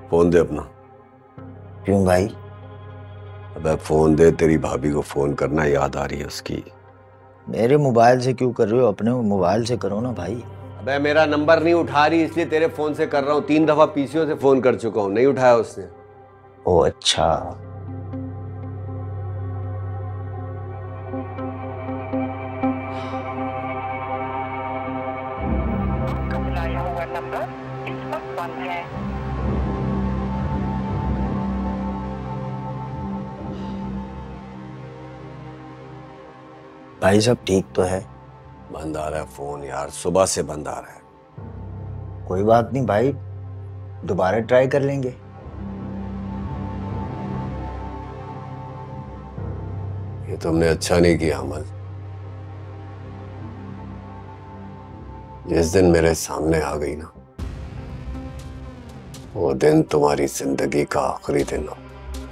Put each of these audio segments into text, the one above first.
Phone दे अपना। क्यों भाई? अबे फोन दे, तेरी भाभी को फोन करना याद आ रही है उसकी। मेरे मोबाइल से क्यों कर रहे हो? अपने मोबाइल से करो ना भाई। अबे मेरा नंबर नहीं उठा रही इसलिए तेरे फोन से कर रहा हूँ। 3 दफा पीसीओ से फोन कर चुका हूँ, नहीं उठाया उसने। ओ अच्छा। आपका बुलाया हुआ नंबर इस वक्त बंद है। भाई सब ठीक तो है? बंद आ रहा है फोन यार, सुबह से बंद आ रहा है। कोई बात नहीं भाई, दोबारा ट्राई कर लेंगे। ये तुमने अच्छा नहीं किया अमल। जिस दिन मेरे सामने आ गई ना, वो दिन तुम्हारी जिंदगी का आखिरी दिन हो।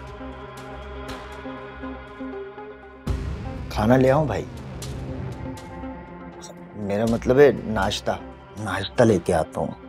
खाना ले आऊं भाई? मेरा मतलब है नाश्ता। नाश्ता लेके आता हूँ।